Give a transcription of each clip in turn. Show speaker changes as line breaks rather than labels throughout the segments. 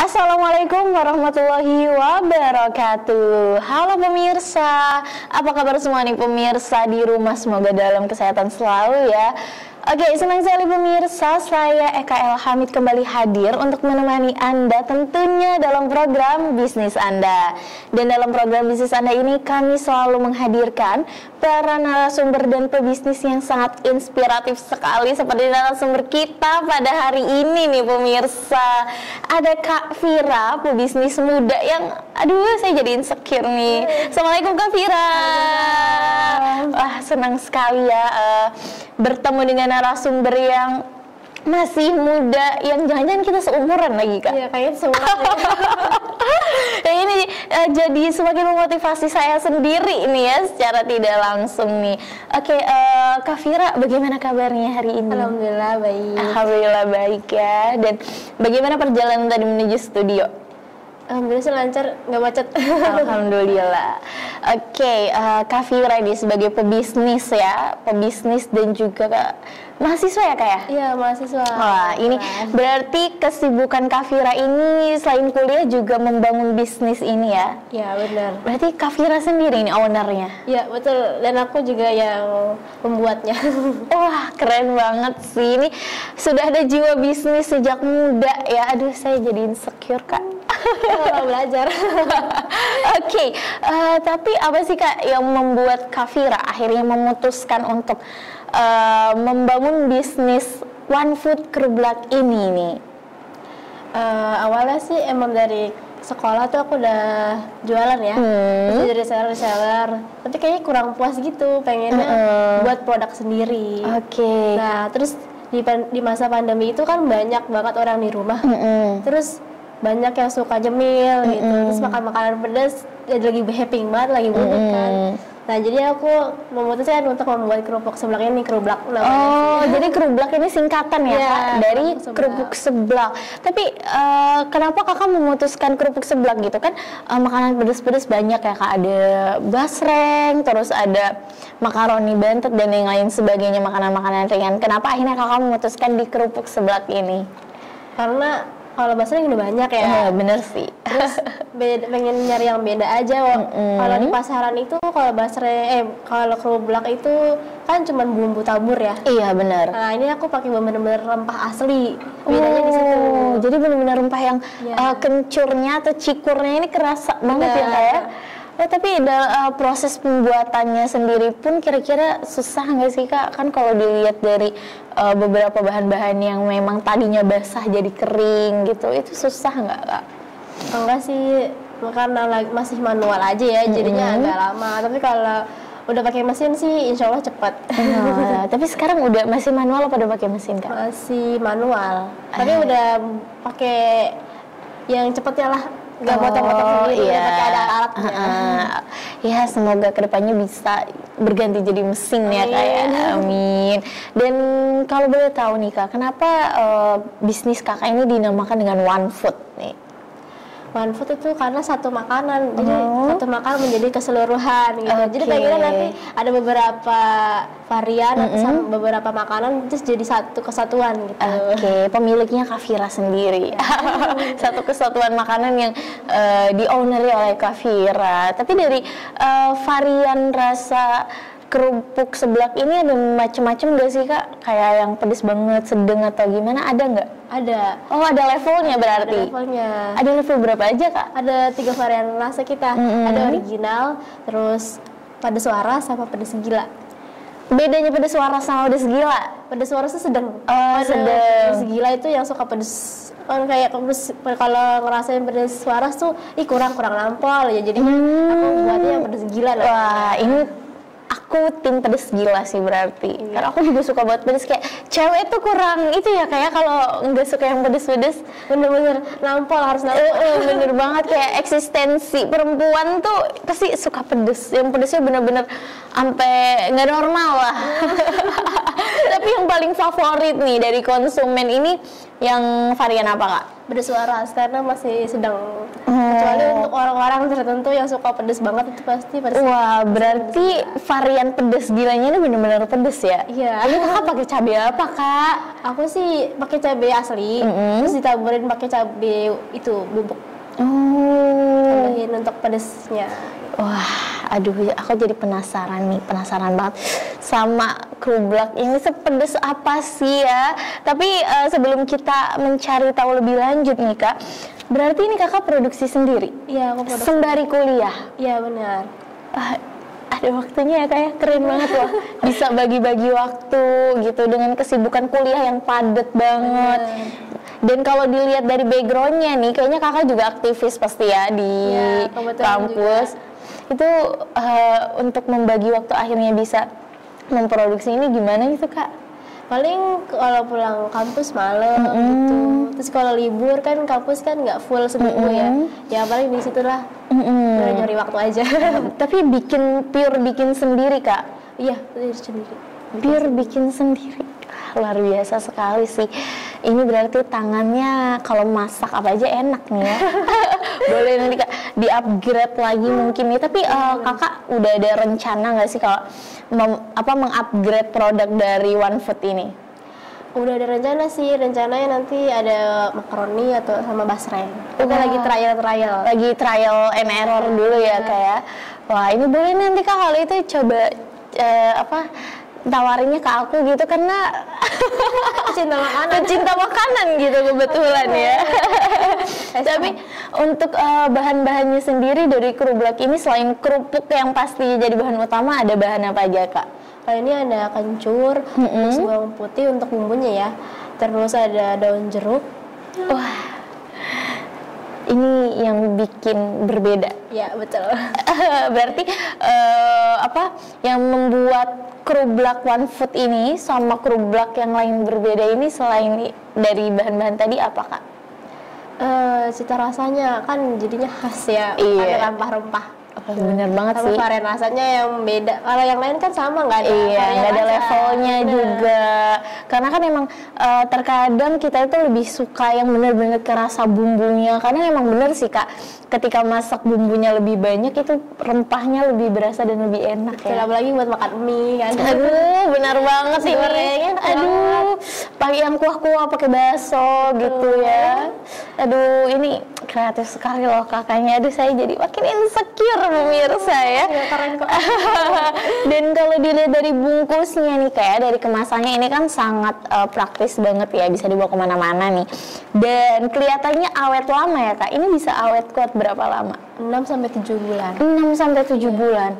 Assalamualaikum warahmatullahi wabarakatuh. Halo pemirsa, apa kabar semua nih pemirsa di rumah? Semoga dalam kesehatan selalu ya. Oke, senang sekali pemirsa, saya Eka El Hamid kembali hadir untuk menemani Anda tentunya dalam program Bisnis Anda. Dan dalam program Bisnis Anda ini kami selalu menghadirkan para narasumber dan pebisnis yang sangat inspiratif sekali seperti narasumber kita pada hari ini nih pemirsa. Ada Kak Fira, pebisnis muda yang saya jadi insecure nih. Assalamualaikum Kak Fira. Wah, senang sekali ya bertemu dengan narasumber yang masih muda, yang jangan-jangan kita seumuran lagi Kak.
Iya, kayaknya seumuran.
Ya ini jadi semakin memotivasi saya sendiri nih ya secara tidak langsung nih. Oke, Kak Fira, bagaimana kabarnya hari ini?
Alhamdulillah baik.
Alhamdulillah baik ya. Dan bagaimana perjalanan tadi menuju studio?
Alhamdulillah sih lancar, nggak macet.
Alhamdulillah. Oke, Kak Fira ini sebagai pebisnis ya, pebisnis dan juga mahasiswa ya Kak ya?
Iya, mahasiswa.
Wah, ini berarti kesibukan Kak Fira ini selain kuliah juga membangun bisnis ini ya?
Iya, benar.
Berarti Kak Fira sendiri ini ownernya?
Iya, betul. Dan aku juga yang membuatnya.
Wah, keren banget sih. Ini sudah ada jiwa bisnis sejak muda ya. Aduh, saya jadi insecure Kak.
Kalau belajar.
Oke, tapi apa sih Kak yang membuat Kak Fira akhirnya memutuskan untuk membangun bisnis One Food Kerublak ini nih?
Awalnya sih emang dari sekolah tuh aku udah jualan ya, terus jadi reseller, tapi kayaknya kurang puas gitu, pengennya buat produk sendiri.
Oke.
Nah, terus di masa pandemi itu kan banyak banget orang di rumah, terus banyak yang suka nyemil gitu, terus makan makanan pedas, jadi lagi happy banget, lagi mudik kan. Nah, jadi aku memutuskan untuk membuat kerupuk seblak ini, kerublak namanya.
Oh, jadi kerublak ini singkatan ya Kak, dari kerupuk seblak. Tapi kenapa Kakak memutuskan kerupuk seblak gitu kan? Makanan pedas-pedas banyak ya Kak, ada basreng, terus ada makaroni bantet dan yang lain sebagainya, makanan-makanan ringan. Kenapa akhirnya Kakak memutuskan di kerupuk seblak ini?
Karena kalau basreng udah banyak ya.
Bener sih.
Terus pengen nyari yang beda aja. Kalau di pasaran itu kalau basreng, kalau kerublak itu kan cuma bumbu tabur ya.
Iya benar.
Nah, ini aku pakai benar-benar rempah asli. Bedanya di situ.
Jadi benar-benar rempah yang kencurnya atau cikurnya ini kerasa banget ya Kak ya. Tapi proses pembuatannya sendiri pun kira-kira susah nggak sih Kak? Kan kalau dilihat dari beberapa bahan-bahan yang memang tadinya basah jadi kering gitu, itu susah nggak Kak?
Enggak sih, karena masih manual aja ya, jadinya agak lama. Tapi kalau udah pakai mesin sih insya Allah cepat.
Tapi sekarang masih manual apa udah pakai mesin Kak?
Masih manual, tapi udah pakai yang cepetnya lah. Gak potong-potong sendiri, pakai ada alatnya.
Ya, semoga kedepannya bisa berganti jadi mesin. Amin. Ya Kak ya. Amin. Dan kalau boleh tahu nih Kak, kenapa bisnis Kakak ini dinamakan dengan One Food nih?
One Food itu karena satu makanan, jadi satu makanan menjadi keseluruhan gitu. Jadi pengennya nanti ada beberapa varian sama beberapa makanan terus jadi satu kesatuan gitu.
Oke, pemiliknya Kak Fira sendiri. Satu kesatuan makanan yang di-owneri oleh Kak Fira. Tapi dari varian rasa kerupuk seblak ini ada macam-macam gak sih Kak? Kayak yang pedes banget, sedang atau gimana, ada nggak?
Ada.
Oh, ada levelnya berarti?
Ada levelnya.
Ada level berapa aja Kak?
Ada 3 varian rasa kita. Ada original, terus pedes waras sama pedes gila.
Bedanya pedes waras sama pedes gila?
Pedes waras itu sedang.
Sedang.
Pedes gila itu yang suka pedes. Kayak kalau ngerasain pedes waras tuh, kurang nampol ya. Jadi aku buatnya yang pedes gila.
Wah, ini aku tim pedes gila sih berarti. Karena aku juga suka buat pedes, kayak cewek tuh kurang itu ya kayak kalau nggak suka yang pedes-pedes,
bener-bener nampol, harus nampol.
Bener banget, kayak eksistensi perempuan tuh pasti suka pedes. Yang pedesnya bener-bener sampai nggak normal lah. Tapi yang paling favorit nih dari konsumen ini Yang varian apa kak?
Pedas waras karena masih sedang. Kecuali untuk orang-orang tertentu yang suka pedas banget itu pasti pedas.
Wah, berarti varian pedas gilanya ini benar-benar pedas ya?
Iya.
Ini kakak pakai cabai apa kak?
Aku sih pakai cabai asli, terus ditaburin pakai cabai itu bubuk. Tambahin untuk pedasnya.
Wah, aduh, aku jadi penasaran banget sama krublak ini sepedes apa sih ya. Tapi sebelum kita mencari tahu lebih lanjut nih kak, berarti ini kakak produksi sendiri?
Iya, aku produksi.
Sembari kuliah?
Iya, benar.
Ada waktunya ya kak ya, keren banget loh. Bisa bagi-bagi waktu gitu dengan kesibukan kuliah yang padat banget. Dan kalau dilihat dari backgroundnya nih, kayaknya kakak juga aktivis pasti ya di kampus. Juga. Itu untuk membagi waktu akhirnya bisa memproduksi ini gimana gitu kak?
Paling kalau pulang kampus malam gitu. Terus kalau libur kan kampus kan nggak full seminggu ya paling di situlah nyari waktu aja.
Tapi pure bikin sendiri kak?
Iya, sendiri.
Pure bikin sendiri. Luar biasa sekali sih. Ini berarti tangannya kalau masak apa aja enak nih ya. Boleh nanti kak di-upgrade lagi mungkin nih. Tapi kakak udah ada rencana nggak sih kalau mengupgrade produk dari One Food ini?
Udah ada rencana sih. Rencananya nanti ada makaroni atau sama basreng. Kita lagi trial.
Lagi trial and error dulu ya kayak. Wah, ini boleh nanti kak kalau itu coba tawarinnya ke aku gitu karena pecinta makanan gitu kebetulan ya. Tapi untuk bahan-bahannya sendiri dari krublak ini selain kerupuk yang pasti jadi bahan utama, ada bahan apa aja kak?
Kalau ini ada kencur, terus bawang putih untuk bumbunya ya, terus ada daun jeruk.
Wah, ini yang bikin berbeda.
Ya betul.
Berarti yang membuat krublak One Food ini sama krublak yang lain berbeda ini selain dari bahan-bahan tadi apa kak?
Cita rasanya kan jadinya khas ya, ada rempah-rempah.
Bener banget sih.
Sama varian rasanya yang beda. Kalau yang lain kan sama nggak ada.
Iya, nggak ada levelnya juga. Karena kan emang terkadang kita itu lebih suka yang bener-bener kerasa bumbunya. Karena emang bener sih kak, ketika masak bumbunya lebih banyak itu rempahnya lebih berasa dan lebih enak ya.
Apalagi buat makan mie kan.
Aduh, benar banget ini. Aduh, pakai yang kuah-kuah pakai bakso gitu ya. Aduh, ini kreatif sekali loh kakaknya. Aduh, saya jadi makin insecure pemirsa ya.
Keren kok.
Dan kalau dilihat dari bungkusnya nih kayak dari kemasannya ini kan sangat praktis banget ya, bisa dibawa kemana-mana nih. Dan kelihatannya awet lama ya kak. Ini bisa awet kuat berapa lama?
6-7 bulan.
6-7 bulan.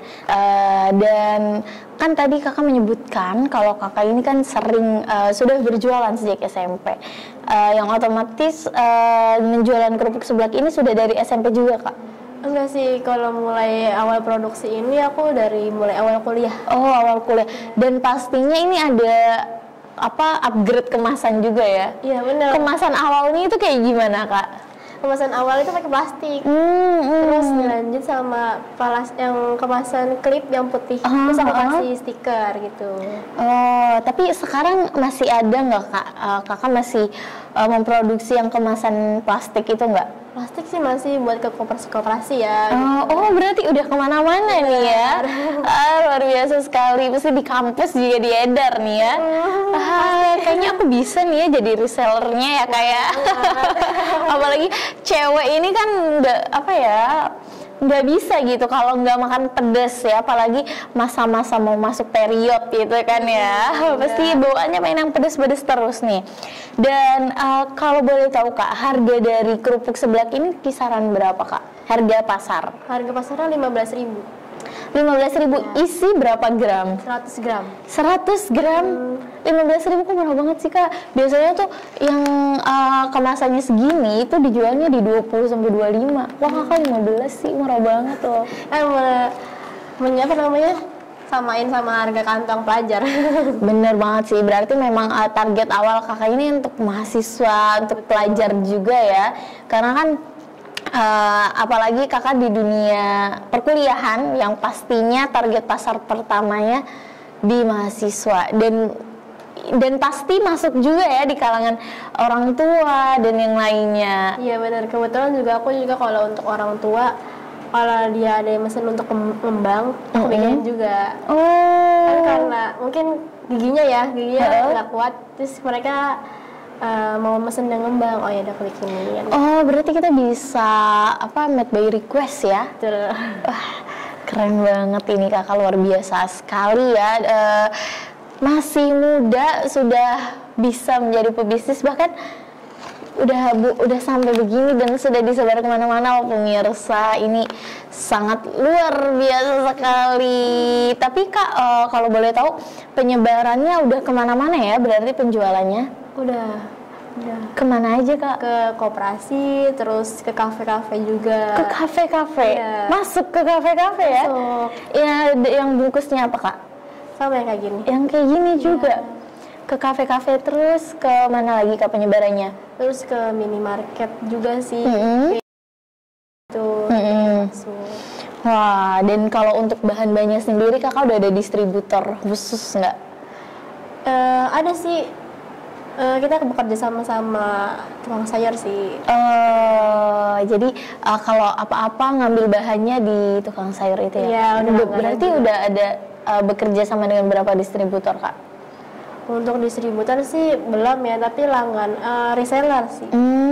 Dan kan tadi kakak menyebutkan kalau kakak ini kan sering sudah berjualan sejak SMP. Yang otomatis menjualan kerupuk seblak ini sudah dari SMP juga kak?
Enggak sih, kalau mulai awal produksi ini aku dari mulai awal kuliah.
Oh, awal kuliah. Dan pastinya ini ada upgrade kemasan juga ya?
Iya benar.
Kemasan awalnya itu kayak gimana kak?
Kemasan awal itu pakai plastik, terus dilanjut sama yang kemasan klip yang putih, terus aku kasih stiker gitu.
Oh, tapi sekarang masih ada nggak kak? Kakak masih memproduksi yang kemasan plastik itu nggak?
Plastik sih masih buat ke koperasi ya.
Oh, berarti udah kemana-mana nih ya? Luar biasa sekali. Pasti di kampus juga diedar nih ya. Kayaknya aku bisa nih ya jadi resellernya ya kayak. Apalagi cewek ini kan nggak bisa gitu kalau nggak makan pedas ya, apalagi masa-masa mau masuk period gitu kan ya. Pasti bawaannya main yang pedas-pedas terus nih. Dan kalau boleh tahu kak, harga dari kerupuk seblak ini kisaran berapa kak? Harga pasar? Harga pasarnya
15.000.
15.000 isi berapa gram?
100 gram.
100 gram? 15.000 kok murah banget sih kak. Biasanya tuh yang kemasannya segini itu dijualnya di 20-25. Wah kakak 15 sih, murah banget loh.
Samain sama harga kantong pelajar.
Bener banget sih, berarti memang target awal kakak ini untuk mahasiswa, untuk pelajar juga ya. Karena kan apalagi kakak di dunia perkuliahan yang pastinya target pasar pertamanya di mahasiswa. Dan dan pasti masuk juga ya di kalangan orang tua dan yang lainnya.
Iya benar, kebetulan juga aku juga kalau untuk orang tua, kalau dia ada yang mesen untuk ngembang, aku bikinin juga. Kan karena mungkin giginya nggak kuat, terus mereka mau mesen yang ngembang, oh ya udah aku bikinin.
Oh berarti kita bisa made by request ya?
Betul.
Wah keren banget ini kakak, luar biasa sekali ya. Masih muda sudah bisa menjadi pebisnis, bahkan udah sampai begini dan sudah disebar kemana-mana pemirsa. Ini sangat luar biasa sekali. Tapi kak, kalau boleh tahu penyebarannya udah kemana-mana ya berarti penjualannya?
Udah.
Kemana aja kak?
Ke koperasi, terus ke kafe-kafe juga.
Ke kafe-kafe?
Iya.
Masuk ke kafe-kafe ya?
Masuk.
Ya, yang bungkusnya apa kak?
Sama yang kayak gini.
Yang kayak gini juga? Ke kafe-kafe, terus ke mana lagi kak penyebarannya?
Terus ke minimarket juga sih. Itu masuk.
Wah, dan kalau untuk bahan-bahannya sendiri kakak udah ada distributor khusus nggak?
Ada sih. Kita bekerja sama tukang sayur sih.
Jadi kalau apa-apa ngambil bahannya di tukang sayur itu ya?
Iya,
berarti udah ada bekerja sama dengan berapa distributor kak?
Untuk distributor sih belum ya, tapi reseller sih.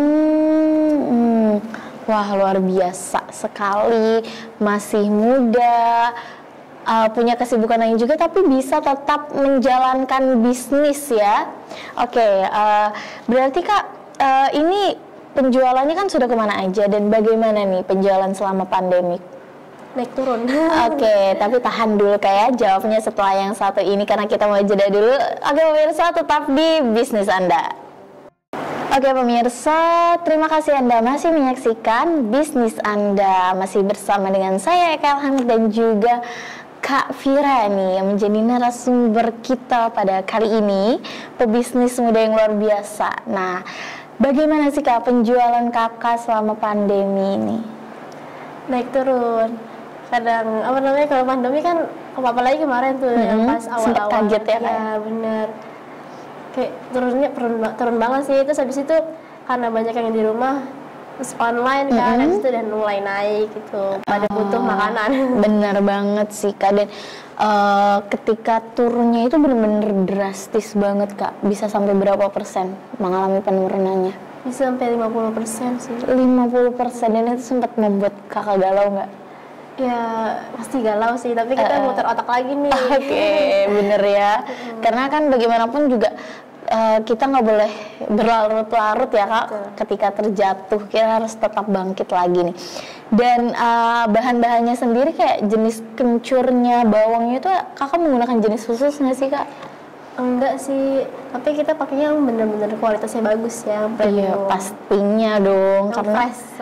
Wah luar biasa sekali, masih muda, punya kesibukan lain juga tapi bisa tetap menjalankan bisnis ya. Oke, berarti kak ini penjualannya kan sudah kemana aja dan bagaimana nih penjualan selama pandemik?
Naik turun.
Oke, tapi tahan dulu kayak jawabnya setelah yang satu ini karena kita mau jeda dulu. Oke pemirsa, tetap di bisnis Anda. Oke pemirsa, terima kasih Anda masih menyaksikan bisnis Anda. Masih bersama dengan saya Eka Elhamid dan juga Kak Fira nih yang menjadi narasumber kita pada kali ini, pebisnis muda yang luar biasa. Nah, bagaimana sih kak penjualan kakak selama pandemi ini?
Naik turun. Kadang kalau pandemi kan apalagi kemarin tuh yang pas awal-awal.
Sempet kaget ya kak?
Ya bener. Kayak turun banget sih. Terus habis itu karena banyak yang di rumah, terus online kan, habis itu udah mulai naik gitu, pada butuh makanan.
Bener banget sih kak, dan ketika turunnya itu bener-bener drastis banget kak. Bisa sampai berapa persen mengalami penurunannya?
Bisa sampai 50% sih.
50%, dan itu sempat membuat kakak galau nggak?
Ya pasti galau sih, tapi kita muter otak lagi nih.
Oke, bener ya. Karena kan bagaimanapun juga kita nggak boleh berlarut-larut ya kak. Ketika terjatuh kita harus tetap bangkit lagi nih. Dan bahan-bahannya sendiri kayak jenis kencurnya, bawangnya itu kakak menggunakan jenis khusus nggak sih kak?
Enggak sih, tapi kita pakainya yang bener-bener kualitasnya bagus ya.
Iya pastinya dong, karena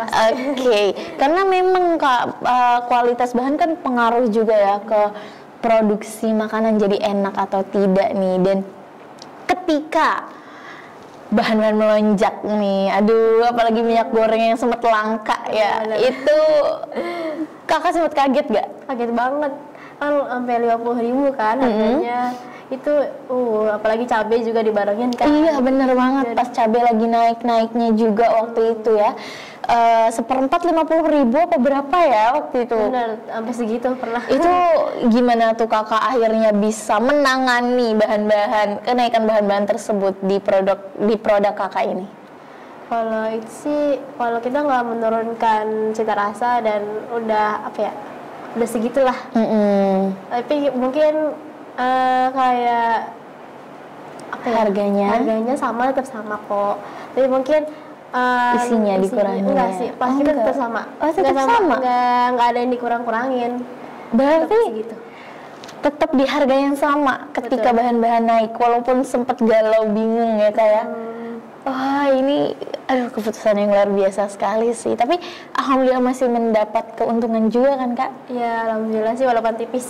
karena memang kak kualitas bahan kan pengaruh juga ya ke produksi makanan jadi enak atau tidak nih. Dan ketika bahan-bahan melonjak nih, aduh apalagi minyak goreng yang sempat langka ya, itu kakak sempat kaget gak?
Kaget banget, kan sampai 50.000 kan harganya. Itu apalagi cabai juga dibarengin kan.
Iya bener banget, pas cabai lagi naik-naiknya juga waktu itu ya. 1/4 50.000 apa berapa ya waktu itu?
Bener, sampai segitu pernah.
Itu gimana tuh kakak akhirnya bisa menangani kenaikan bahan-bahan tersebut di produk kakak ini?
Kalau itu sih, kalau kita nggak menurunkan cita rasa dan udah segitulah. Tapi mungkin kayak harganya tetap sama kok, tapi mungkin
isinya dikurangin.
Enggak sih, pasti tetap sama.
Tetap sama.
Enggak ada yang dikurang-kurangin.
Berarti
gitu.
Tetap di harga yang sama ketika bahan-bahan naik, walaupun sempat galau bingung ya kayak wah ini keputusan yang luar biasa sekali sih. Tapi alhamdulillah masih mendapat keuntungan juga kan kak?
Ya alhamdulillah sih walaupun tipis.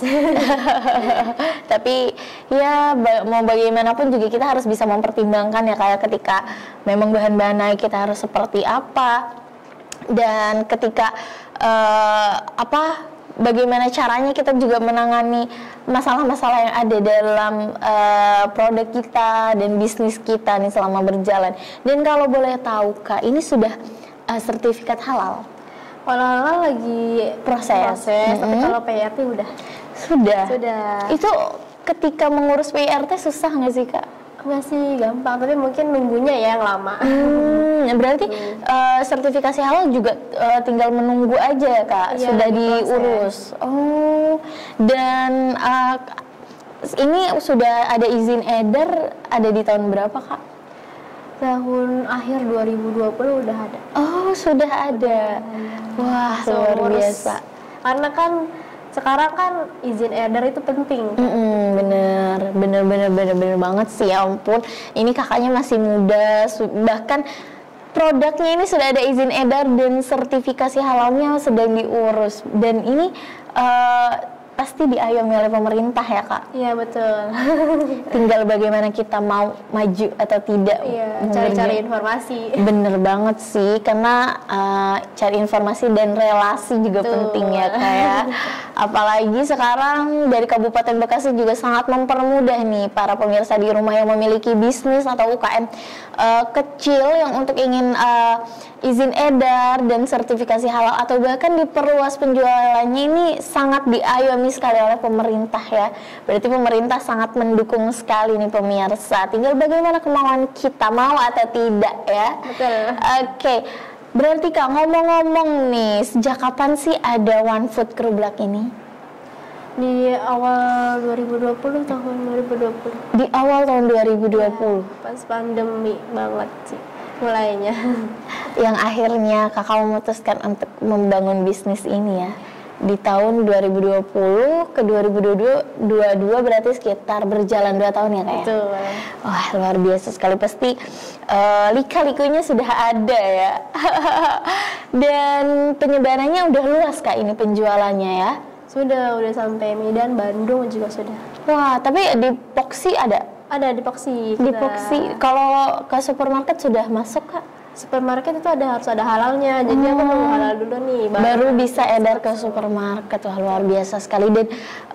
Tapi ya mau bagaimanapun juga kita harus bisa mempertimbangkan ya kayak ketika memang bahan-bahan naik kita harus seperti apa. Dan ketika bagaimana caranya kita juga menangani masalah-masalah yang ada dalam produk kita dan bisnis kita nih selama berjalan. Dan kalau boleh tahu Kak, ini sudah sertifikat halal?
Kalau lagi proses, tapi kalau PRT udah.
Sudah. Itu ketika mengurus PRT susah nggak sih Kak?
Masih gampang, tapi mungkin nunggunya ya yang lama.
Berarti sertifikasi halal juga tinggal menunggu aja Kak,
iya,
sudah diurus. Dan ini sudah ada izin edar ada di tahun berapa Kak?
Tahun akhir 2020 udah ada.
Oh, sudah ada. Wah, luar biasa.
Karena kan sekarang kan izin edar itu penting.
Bener banget sih, ya ampun. Ini kakaknya masih muda, bahkan produknya ini sudah ada izin edar dan sertifikasi halalnya sedang diurus. Dan ini pasti diayomi oleh pemerintah ya Kak?
Iya betul.
Tinggal bagaimana kita mau maju atau tidak.
Iya, cari-cari informasi.
Bener banget sih, karena cari informasi dan relasi juga penting ya Kak ya. Apalagi sekarang dari Kabupaten Bekasi juga sangat mempermudah nih para pemirsa di rumah yang memiliki bisnis atau UKM kecil yang untuk ingin izin edar dan sertifikasi halal atau bahkan diperluas penjualannya, ini sangat diayomi sekali oleh pemerintah ya. Berarti pemerintah sangat mendukung sekali nih pemirsa. Tinggal bagaimana kemauan kita mau atau tidak ya.
Betul.
Oke. Berarti Kak, ngomong-ngomong nih, sejak kapan sih ada One Food Kerublak ini?
Di awal 2020, tahun 2020.
Di awal tahun 2020.
Ya, pas pandemi banget sih mulainya.
Yang akhirnya Kakak memutuskan untuk membangun bisnis ini ya. Di tahun 2020 ke 2022 berarti sekitar berjalan 2 tahun ya Kak ya?
Betul.
Wah, luar biasa sekali, pasti lika-likunya sudah ada ya. Dan penyebarannya udah luas Kak ini penjualannya ya?
Sudah sampai Medan, Bandung juga sudah.
Wah, tapi di Poxi ada?
Ada di Poxi.
Di Poxi. Kalau ke supermarket sudah masuk Kak?
Supermarket itu harus ada halalnya, jadi aku mau halal dulu nih
baru bisa edar ke supermarket. Wah, luar biasa sekali. Dan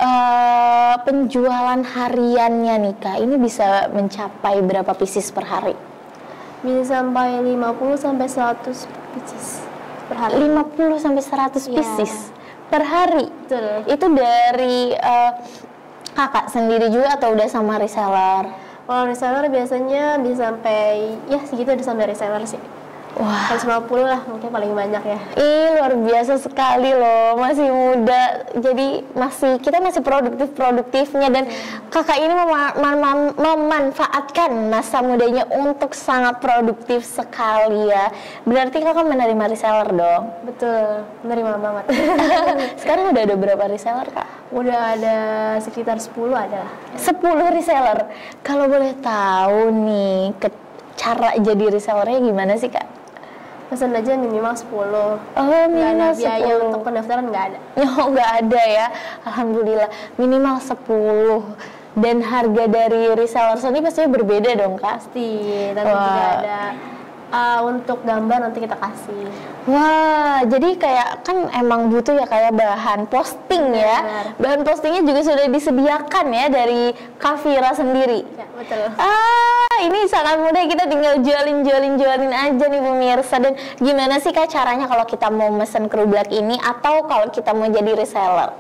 penjualan hariannya nih Kak, ini bisa mencapai berapa pieces per hari?
Bisa sampai 50 sampai 100 pieces per hari.
50 sampai 100 pieces per hari?
Betul.
Itu dari Kakak sendiri juga atau udah sama reseller?
Kalau reseller biasanya bisa sampai, ya segitu udah sampai reseller sih.
Wah,
150 lah mungkin paling banyak ya.
Luar biasa sekali loh, masih muda. Jadi kita masih produktifnya. Dan Kakak ini memanfaatkan masa mudanya untuk sangat produktif sekali ya. Berarti Kakak menerima reseller dong?
Betul, menerima banget.
Sekarang udah ada berapa reseller Kak?
Udah ada sekitar 10 ada lah.
10 reseller. Kalau boleh tahu nih, cara jadi resellernya gimana sih Kak?
Pesan aja minimal 10.
Oh, minimal 10.
Biaya untuk pendaftaran nggak ada.
Oh, nggak ada ya. Alhamdulillah. Minimal 10. Dan harga dari reseller sendiri pastinya berbeda dong Kak?
Pasti. Nanti juga ada untuk gambar nanti kita kasih.
Wah, jadi kayak kan emang butuh ya kayak bahan posting ya.
Benar.
Bahan postingnya juga sudah disediakan ya dari Kafira sendiri.
Ya, betul.
Ini sangat mudah, kita tinggal jualin aja nih pemirsa. Dan gimana sih Kak caranya kalau kita mau mesen kerublak ini atau kalau kita mau jadi reseller?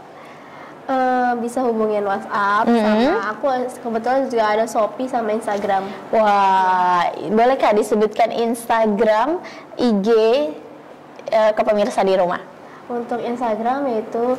Bisa hubungin WhatsApp sama aku, kebetulan juga ada Shopee sama Instagram.
Wah, boleh Kak disebutkan Instagram, IG ke pemirsa di rumah?
Untuk Instagram yaitu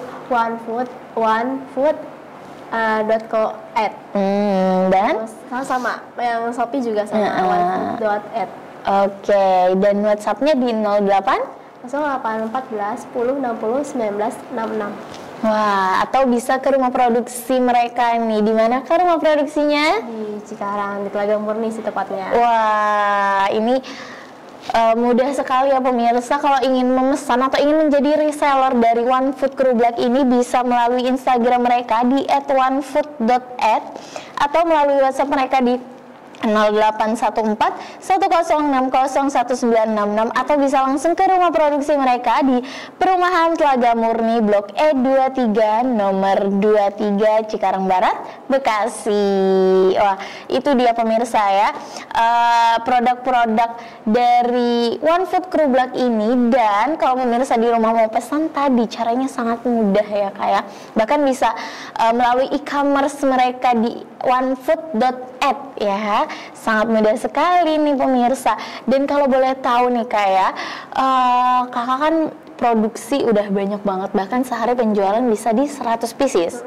onefood.co@.
Dan?
Sama, yang Shopee juga sama, onefood.at.
Oke, dan WhatsAppnya di 08?
0814 10 60 19 66.
Wah, atau bisa ke rumah produksi mereka nih. Di mana Kak rumah produksinya?
Di Cikarang, di Telaga Murni sih tepatnya.
Wah, ini mudah sekali ya pemirsa. Kalau ingin memesan atau ingin menjadi reseller dari One Food Kerublak ini bisa melalui Instagram mereka di @onefood.at atau melalui WhatsApp mereka di 0814 1060 19666 atau bisa langsung ke rumah produksi mereka di Perumahan Telaga Murni Blok E23 nomor 23 Cikarang Barat, Bekasi. Wah, itu dia pemirsa ya, produk-produk dari One Food Krublak ini. Dan kalau pemirsa di rumah mau pesan tadi, caranya sangat mudah ya kayak, bahkan bisa melalui e-commerce mereka di onefood.app ya. Sangat mudah sekali nih pemirsa. Dan kalau boleh tahu nih kayak, kakak kan produksi udah banyak banget, bahkan sehari penjualan bisa di 100 pieces.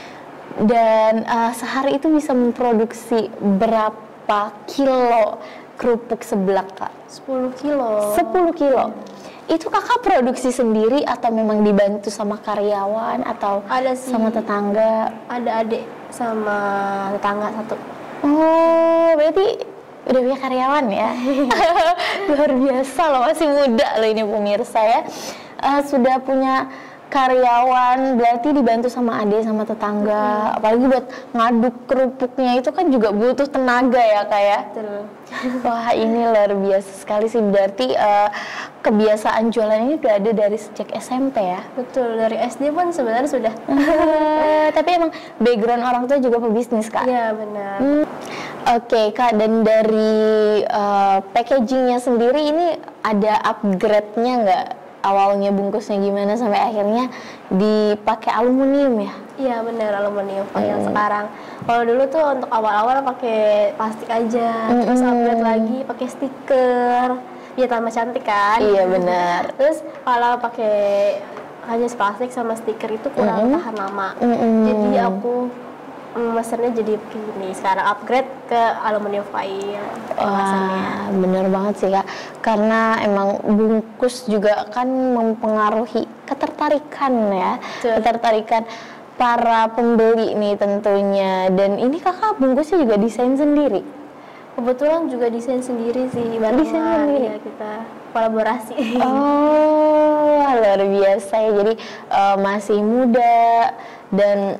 Dan sehari itu bisa memproduksi berapa kilo kerupuk seblak kak?
10 kilo.
10 kilo. Itu kakak produksi sendiri atau memang dibantu sama karyawan atau
Ada sih,
sama tetangga?
ada adik sama tetangga satu.
Oh, berarti udah punya karyawan ya? Luar biasa loh, masih muda loh ini pemirsa ya. Sudah punya karyawan, berarti dibantu sama adik sama tetangga. Apalagi buat ngaduk kerupuknya itu kan juga butuh tenaga ya kayak.
Betul.
Wah, ini luar biasa sekali sih. Berarti kebiasaan jualan ini udah ada dari sejak SMP ya?
Betul, dari SD pun sebenarnya sudah.
Tapi emang background orang tua juga pebisnis kak?
Iya benar.
Oke kak, dan dari packagingnya sendiri ini ada upgrade-nya nggak? Awalnya bungkusnya gimana sampai akhirnya dipakai aluminium ya?
Iya benar, aluminium yang sekarang. Kalau dulu tuh untuk awal-awal pakai plastik aja, terus upgrade lagi pakai stiker, ya tambah cantik kan?
Iya benar.
Terus kalau pakai hanya plastik sama stiker itu kurang tahan lama. Jadi aku mesennya jadi begini. Sekarang upgrade ke aluminium foil.
Wah, bener banget sih kak. Karena emang bungkus juga kan mempengaruhi ketertarikan ya.
Betul.
Ketertarikan para pembeli nih tentunya. Dan ini kakak bungkusnya juga desain sendiri?
Kebetulan juga desain sendiri sih.
Desain sendiri?
Ya, kita kolaborasi.
Oh, luar biasa ya. Jadi masih muda dan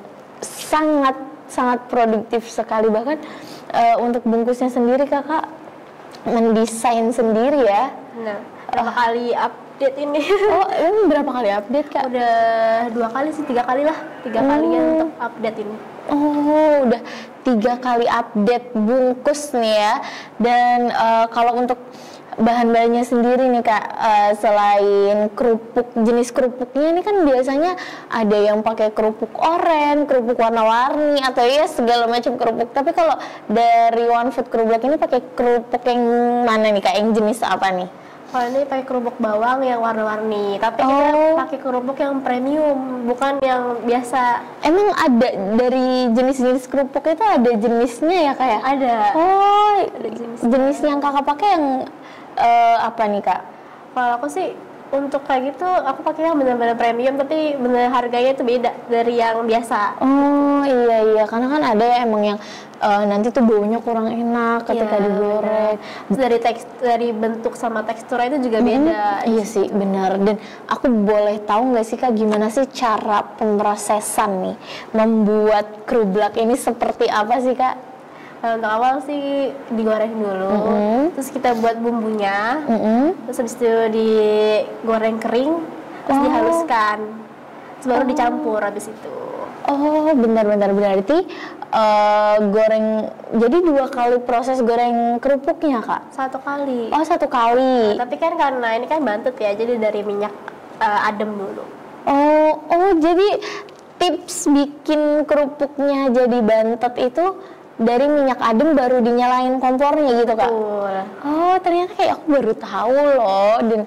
sangat produktif sekali. Bahkan untuk bungkusnya sendiri kakak mendesain sendiri ya?
Nah, berapa kali update ini?
Oh, ini berapa kali update kak?
Udah 2 kali sih, 3 kali lah. 3 kalian untuk update ini.
Oh, udah 3 kali update bungkus nih ya. Dan kalau untuk bahan-bahannya sendiri nih kak, selain kerupuk, jenis kerupuknya ini kan biasanya ada yang pakai kerupuk oren, kerupuk warna-warni, atau ya segala macam kerupuk. Tapi kalau dari One Food Krublak ini pakai kerupuk yang mana nih kak? Yang jenis apa nih?
Kalau ini pakai kerupuk bawang yang warna-warni, tapi kita pakai kerupuk yang premium, bukan yang biasa.
Emang ada dari jenis-jenis kerupuk itu ada jenisnya ya kak ya?
Ada.
Oh,
Ada
jenis yang kakak pakai yang apa nih kak?
Kalau aku sih untuk kayak gitu aku pakai yang benar-benar premium, tapi benar harganya itu beda dari yang biasa.
Oh iya, karena kan ada ya emang yang nanti tuh baunya kurang enak ketika digoreng.
Dari bentuk sama teksturnya itu juga beda.
Iya sih benar. Dan aku boleh tahu nggak sih kak, gimana sih cara pemrosesan nih membuat krublak ini seperti apa sih kak?
Untuk awal sih digoreng dulu, terus kita buat bumbunya, terus habis itu digoreng kering, terus dihaluskan, terus baru dicampur habis itu.
Oh, benar-benar berarti goreng. Jadi 2 kali proses goreng kerupuknya kak?
1 kali.
Oh, 1 kali.
Tapi kan karena ini kan bantut ya, jadi dari minyak adem dulu.
Oh, jadi tips bikin kerupuknya jadi bantet itu dari minyak adem baru dinyalain kompornya gitu kak?
Betul.
Oh, ternyata kayak aku baru tahu loh. Dan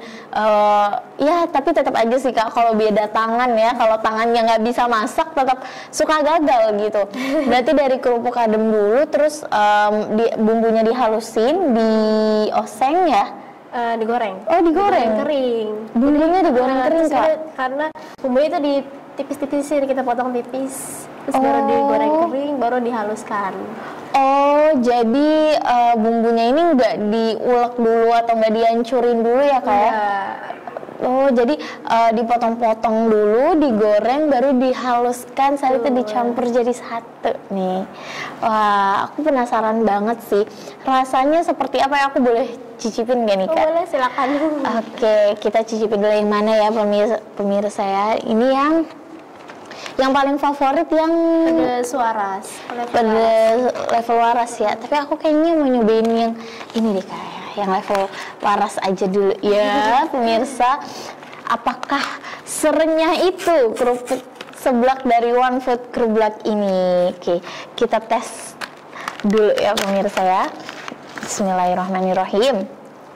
ya tapi tetap aja sih kak, kalau beda tangan ya, kalau tangannya nggak bisa masak tetap suka gagal gitu. Berarti dari kerupuk adem dulu, terus bumbunya dihalusin, dioseng ya?
Digoreng.
Oh, digoreng
kering.
Bumbunya digoreng kering kak?
Karena bumbunya itu ditipis-tipisin, kita potong tipis, terus baru digoreng kering, baru dihaluskan.
Oh, jadi bumbunya ini nggak diulek dulu atau nggak dihancurin dulu ya kak?
Iya.
Oh, Oh, jadi dipotong-potong dulu, digoreng, baru dihaluskan, saat itu dicampur jadi satu nih. Wah, aku penasaran banget sih. Rasanya seperti apa ya? Aku boleh cicipin gak nih, Kak?
Boleh, silakan.
Oke, kita cicipin dulu yang mana ya, pemirsa ya. Ini yang paling favorit yang
pedas waras.
Level waras ya. Tapi aku kayaknya mau nyobain yang ini deh, Kak. Yang level waras aja dulu ya, pemirsa. Apakah serenyah itu kerupuk seblak dari One Food Krublak ini? Oke, kita tes dulu ya, pemirsa ya. Bismillahirrahmanirrahim.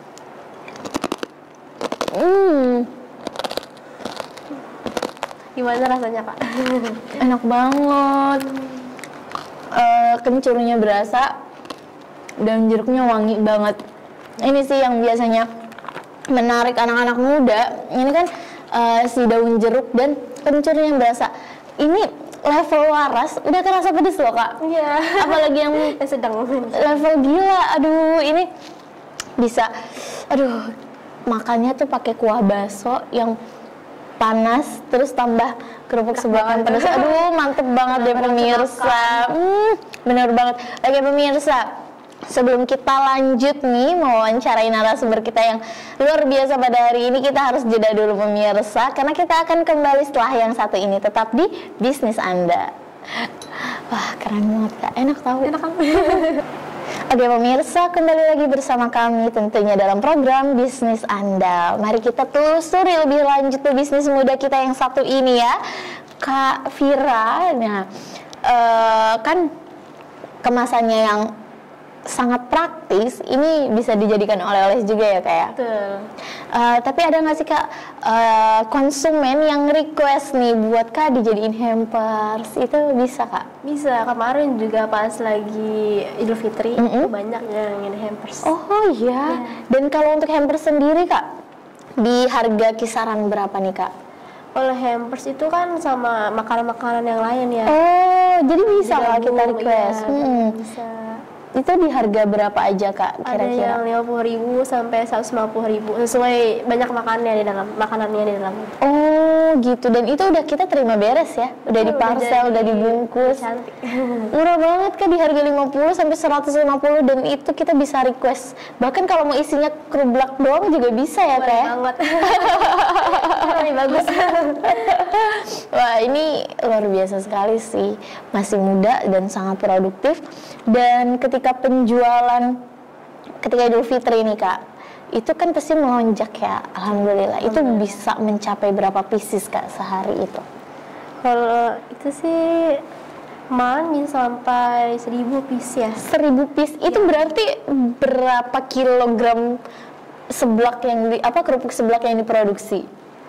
Gimana rasanya, Kak?
Enak banget. Kencurnya berasa dan jeruknya wangi banget. Ini sih yang biasanya menarik anak-anak muda. Ini kan si daun jeruk dan kencurnya yang berasa. Ini level waras, udah kerasa pedes loh, Kak.
Iya.
Apalagi yang
sedang
level gila. Aduh, ini bisa. Aduh, makannya tuh pakai kuah bakso yang panas, terus tambah kerupuk seblak pedas. Aduh, mantep banget deh pemirsa. Bener banget. Oke pemirsa, sebelum kita lanjut nih mewawancarai narasumber kita yang luar biasa pada hari ini, kita harus jeda dulu pemirsa, karena kita akan kembali setelah yang satu ini, tetap di Bisnis Anda. Wah, keren banget, Kak. Enak tahu. Enak kan? Oke pemirsa, kembali lagi bersama kami tentunya dalam program Bisnis Anda. Mari kita telusuri lebih lanjut ke bisnis muda kita yang satu ini ya, Kak Vira. Nah, kan kemasannya yang sangat praktis, ini bisa dijadikan oleh-oleh juga ya, Kak ya?
Betul.
Tapi ada nggak sih, Kak, konsumen yang request nih buat Kak dijadiin hampers? Itu bisa, Kak?
Bisa. Kemarin juga pas lagi Idul Fitri itu banyak yang ingin hampers.
Oh iya. Dan kalau untuk hampers sendiri, Kak, di harga kisaran berapa nih, Kak?
Kalau hampers itu kan sama makanan-makanan yang lain ya.
Oh, jadi bisa Kak kita request.
Ya, bisa.
Itu di harga berapa aja, Kak, kira-kira?
Ada yang 50.000 sampai 150.000 sesuai banyak makanannya di dalam.
Oh gitu, dan itu udah kita terima beres ya? Udah di parcel, udah dibungkus.
Cantik.
Murah banget, Kak, di harga 50 sampai 150, dan itu kita bisa request. Bahkan kalau mau isinya krublak doang juga bisa ya, Kak?
Banget. Ini bagus.
Wah, ini luar biasa sekali sih. Masih muda dan sangat produktif. Dan ketika penjualan, ketika Idul Fitri ini, Kak, itu kan pasti melonjak ya, alhamdulillah. Itu bisa mencapai berapa pieces, Kak, sehari itu?
Kalau itu sih bisa sampai 1.000 piece ya.
1.000 piece itu berarti berapa kilogram seblak yang kerupuk seblak yang diproduksi?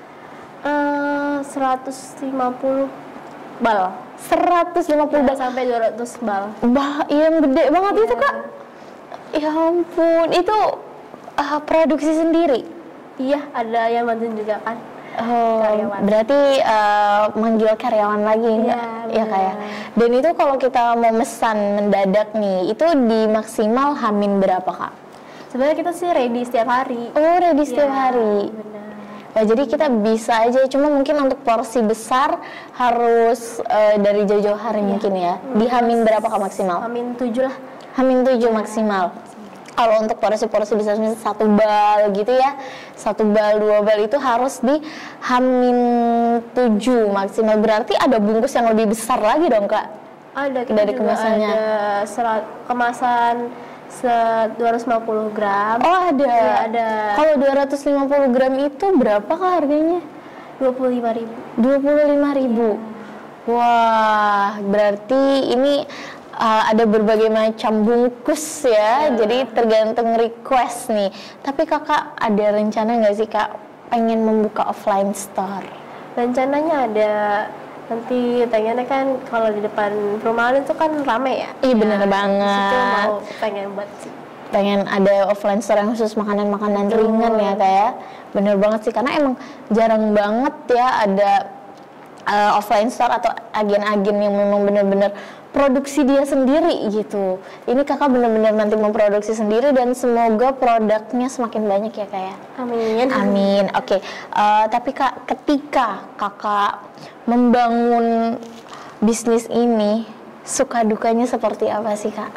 150 bal.
150 bal
sampai 200 bal.
Yang gede banget itu, Kak. Ya ampun, itu produksi sendiri?
Iya, ada yang bantuin juga kan.
Oh, karyawan. Berarti manggil karyawan lagi ya, Kak ya. Dan itu kalau kita mau mesan mendadak nih, itu di maksimal hamin berapa, Kak?
Sebenarnya kita sih ready setiap hari.
Oh, ready setiap hari.
Benar.
Nah, jadi kita bisa aja, cuma mungkin untuk porsi besar harus dari jauh-jauh hari mungkin ya. Di hamin berapa, Kak, maksimal?
Hamin 7 lah.
Hamin 7 maksimal. Kalau untuk porsi-porsi besar misalnya 1 bal gitu ya, 1 bal, 2 bal itu harus di hamin 7 maksimal. Berarti ada bungkus yang lebih besar lagi dong, Kak?
Ada,
dari kemasannya.
Ada kemasan 250 gram.
Oh, ada.
Ya, ada.
Kalau 250 gram itu berapa, Kak, harganya?
25.000.
25.000. Wah, berarti ini ada berbagai macam bungkus ya. Jadi tergantung request nih. Tapi Kakak ada rencana nggak sih, Kak, pengen membuka offline store?
Rencananya ada. Nanti pengennya kan kalau di depan perumahan itu kan rame ya.
Iya, bener banget.
Itu mau pengen buat sih.
Pengen ada offline store yang khusus makanan-makanan ringan ya, Kak ya. Bener banget sih, karena emang jarang banget ya ada offline store atau agen-agen yang memang benar-benar produksi dia sendiri gitu. Ini kakak benar-benar nanti memproduksi sendiri dan semoga produknya semakin banyak ya kak ya.
Amin.
Amin. Oke. Tapi kak, ketika kakak membangun bisnis ini, suka dukanya seperti apa sih kak?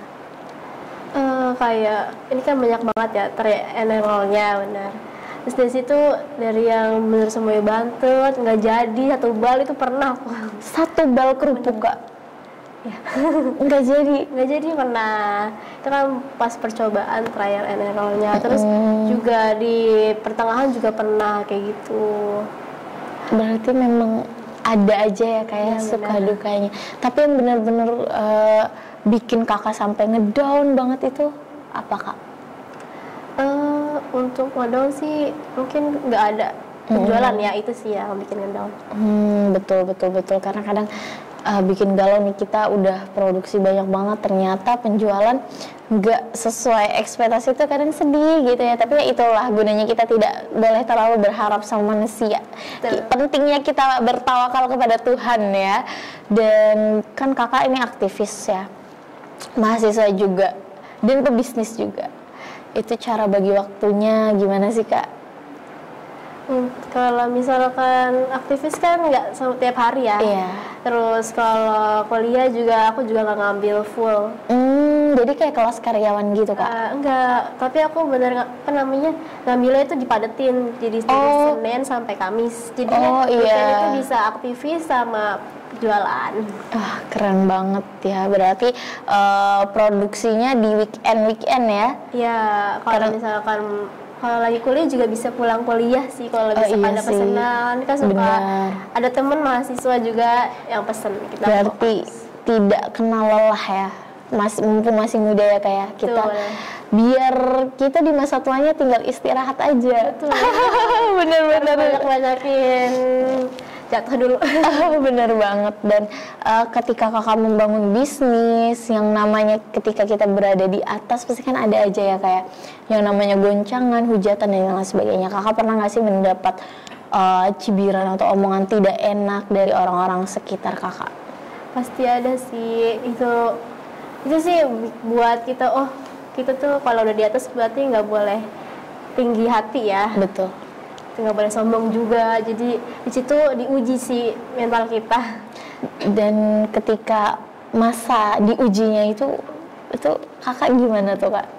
Kayak ini kan banyak banget ya enrollnya benar. Terus dari situ dari yang bener semuanya bantut nggak jadi satu bal itu pernah aku.
Satu bal kerupuk kak? Ya. nggak jadi
pernah. Itu kan pas percobaan trial and errornya. Terus juga di pertengahan juga pernah kayak gitu.
Berarti memang ada aja ya kayak suka dukanya. Tapi yang benar-benar bikin kakak sampai ngedown banget itu apa kak?
Untuk ngedown sih mungkin nggak ada penjualan ya, itu sih yang bikin ngedown.
Betul karena kadang bikin galau nih, kita udah produksi banyak banget ternyata penjualan nggak sesuai ekspektasi, itu kadang sedih gitu ya. Tapi ya itulah gunanya kita tidak boleh terlalu berharap sama manusia. Pentingnya kita bertawakal kepada Tuhan ya. Dan kan kakak ini aktivis ya, mahasiswa juga dan pebisnis juga. Itu cara bagi waktunya gimana sih kak?
Kalau misalkan aktivis kan nggak setiap hari ya.
Iya.
Terus kalau kuliah juga aku juga nggak ngambil full.
Jadi kayak kelas karyawan gitu kak?
Enggak, tapi aku bener ngambilnya itu dipadetin. Jadi dari Senin sampai Kamis. Jadi weekend itu bisa aktivis sama jualan.
Keren banget ya. Berarti produksinya di weekend ya?
Iya, kalau misalkan kalau lagi kuliah juga bisa pulang kuliah sih kalau misalkan ada pesanan. Kan suka ada temen mahasiswa juga yang pesen.
Berarti tidak kenal lelah ya, mumpung masih muda ya kayak kita. Biar kita di masa tuanya tinggal istirahat aja.
Betul.
Bener-bener
banyakin jatuh dulu.
Bener banget. Dan ketika kakak membangun bisnis yang namanya ketika kita berada di atas pasti kan ada aja ya kayak yang namanya goncangan, hujatan dan lain sebagainya. Kakak pernah nggak sih mendapat cibiran atau omongan tidak enak dari orang-orang sekitar kakak?
Pasti ada sih. Itu sih buat kita, kita tuh kalau udah di atas berarti nggak boleh tinggi hati ya.
Betul.
Nggak boleh sombong juga, jadi di situ diuji sih mental kita.
Dan ketika masa diujinya itu kakak gimana tuh kak?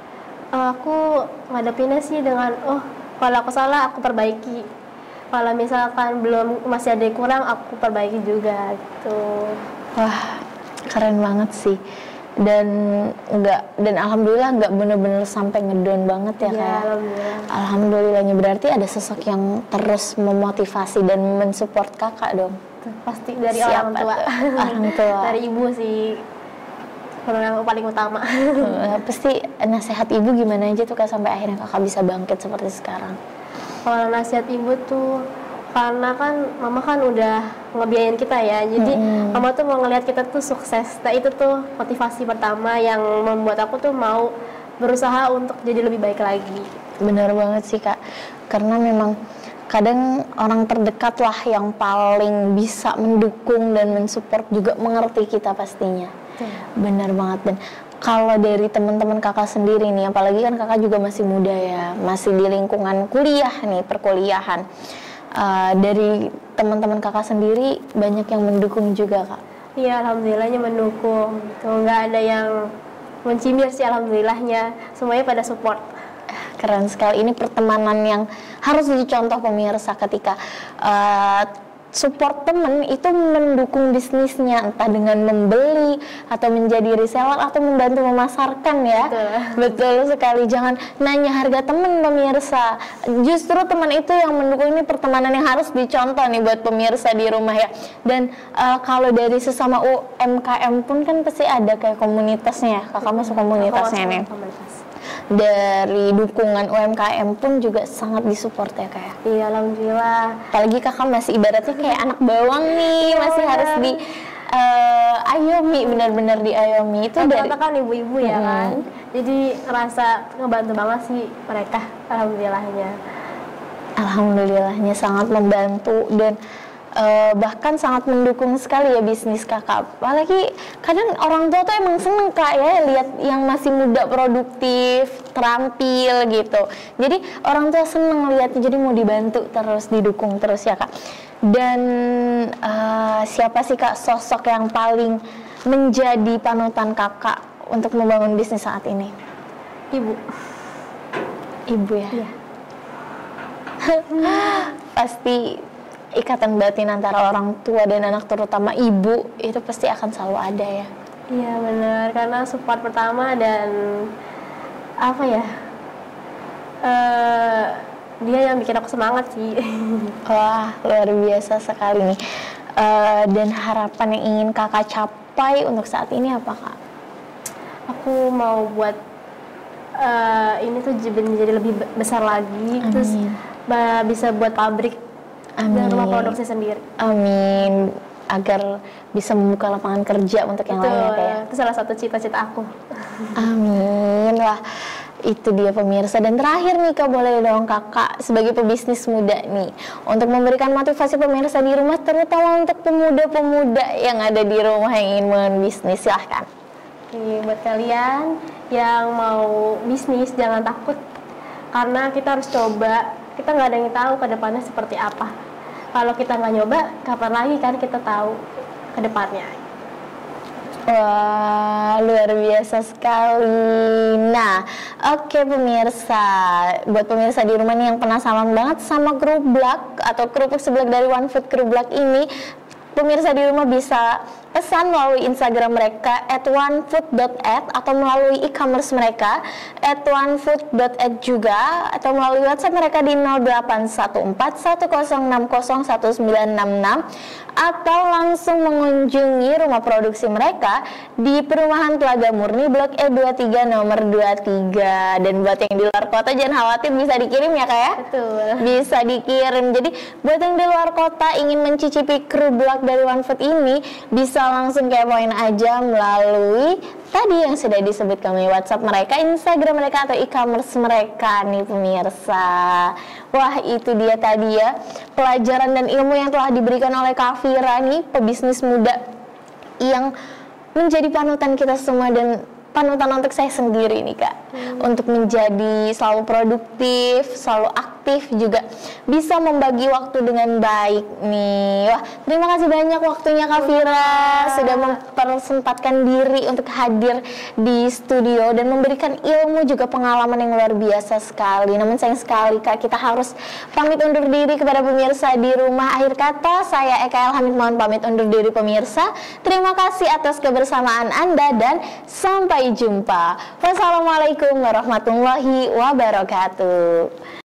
Aku ngadepinnya sih dengan kalau aku salah aku perbaiki, kalau misalkan masih ada yang kurang aku perbaiki juga gitu.
Wah, keren banget sih. Dan alhamdulillah nggak bener-bener sampai ngedown banget ya kayak. Alhamdulillahnya berarti ada sosok yang terus memotivasi dan mensupport kakak dong.
Pasti dari orang tua.
Orang tua.
Dari ibu sih yang paling utama.
Pasti nasihat ibu gimana aja tuh kak sampai akhirnya kakak bisa bangkit seperti sekarang?
Kalau nasihat ibu tuh karena kan mama kan udah ngebiayain kita ya, jadi mama tuh mau ngelihat kita tuh sukses. Nah itu tuh motivasi pertama yang membuat aku tuh mau berusaha untuk jadi lebih baik lagi.
Benar banget sih kak, karena memang kadang orang terdekat lah yang paling bisa mendukung dan mensupport juga mengerti kita pastinya. Benar banget. Dan kalau dari teman-teman kakak sendiri nih, apalagi kan kakak juga masih muda ya, masih di lingkungan kuliah nih, perkuliahan. Dari teman-teman kakak sendiri banyak yang mendukung juga kak?
Iya, alhamdulillahnya mendukung. Tuh nggak ada yang mencibir sih, alhamdulillahnya semuanya pada support.
Keren sekali. Ini pertemanan yang harus dicontoh pemirsa ketika support temen itu mendukung bisnisnya, entah dengan membeli atau menjadi reseller atau membantu memasarkan ya. Betul sekali. Jangan nanya harga temen pemirsa, justru teman itu yang mendukung. Ini pertemanan yang harus dicontoh nih buat pemirsa di rumah ya. Dan kalau dari sesama UMKM pun kan pasti ada kayak komunitasnya. Kakak masuk komunitasnya nih. Dari dukungan UMKM pun juga sangat disupport ya kayak.
Iya, alhamdulillah.
Apalagi kakak masih ibaratnya kayak anak bawang nih, masih harus di ayomi, benar-benar diayomi. Itu dari
kan ibu-ibu ya kan. Jadi ngerasa ngebantu banget sih mereka, alhamdulillahnya.
Alhamdulillahnya sangat membantu. Dan bahkan sangat mendukung sekali ya bisnis kakak. Apalagi kadang orang tua tuh emang seneng kak ya lihat yang masih muda produktif, terampil gitu. Jadi orang tua seneng lihatnya, jadi mau dibantu terus, didukung terus ya kak. Dan siapa sih kak sosok yang paling menjadi panutan kakak untuk membangun bisnis saat ini?
Ibu.
Ibu ya?
Iya.
Pasti ikatan batin antara orang tua dan anak, terutama ibu, itu pasti akan selalu ada ya?
Iya benar, karena support pertama dan apa ya, dia yang bikin aku semangat sih.
Wah, luar biasa sekali nih. Dan harapan yang ingin kakak capai untuk saat ini apa kak?
Aku mau buat ini tuh menjadi lebih besar lagi. Amin. Terus bisa buat pabrik.
Amin.
Dan rumah produksi sendiri.
Amin. Agar bisa membuka lapangan kerja untuk yang lainnya kayak.
Itu salah satu cita-cita aku.
Amin. Wah, itu dia pemirsa. Dan terakhir nih kak, boleh dong kakak sebagai pebisnis muda nih untuk memberikan motivasi pemirsa di rumah, terutama untuk pemuda-pemuda yang ada di rumah yang ingin membangun bisnis, silahkan.
Oke, buat kalian yang mau bisnis jangan takut, karena kita harus coba. Kita nggak ada yang tahu ke depannya seperti apa. Kalau kita nggak nyoba, kapan lagi kan kita tahu ke depannya.
Wah, luar biasa sekali. Nah, oke pemirsa, buat pemirsa di rumah nih yang penasaran banget sama Krublak atau kerupuk seblak dari One Food Krublak ini, pemirsa di rumah bisa pesan melalui Instagram mereka @onefood.at atau melalui e-commerce mereka @onefood.at juga, atau melalui WhatsApp mereka di 081410601966, atau langsung mengunjungi rumah produksi mereka di Perumahan Telaga Murni Blok E23 nomor 23. Dan buat yang di luar kota jangan khawatir, bisa dikirim ya kak ya?
Betul.
Bisa dikirim. Jadi buat yang di luar kota ingin mencicipi Krublak dari One Food ini, bisa langsung kepoin aja melalui tadi yang sudah disebut kami, WhatsApp mereka, Instagram mereka, atau e-commerce mereka nih pemirsa. Wah, itu dia tadi ya pelajaran dan ilmu yang telah diberikan oleh Kak Fira nih, pebisnis muda yang menjadi panutan kita semua dan panutan untuk saya sendiri nih kak, untuk menjadi selalu produktif, selalu aktif, juga bisa membagi waktu dengan baik nih. Wah, terima kasih banyak waktunya Kak Fira sudah mempersempatkan diri untuk hadir di studio dan memberikan ilmu juga pengalaman yang luar biasa sekali. Namun sayang sekali kak, kita harus pamit undur diri kepada pemirsa di rumah. Akhir kata, saya Eka Elhamid mohon pamit undur diri pemirsa. Terima kasih atas kebersamaan Anda dan sampai jumpa. Wassalamualaikum warahmatullahi wabarakatuh.